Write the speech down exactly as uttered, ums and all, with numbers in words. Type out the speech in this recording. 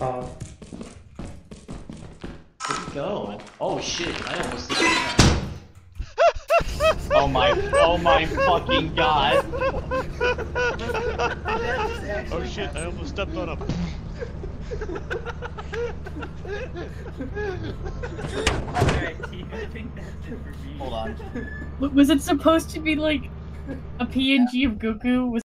Uh, Where'd he go? Oh shit, I almost did that. Oh my, oh my fucking god. Oh shit, I almost stepped on him. Hold on. Was it supposed to be like a P N G of Goku with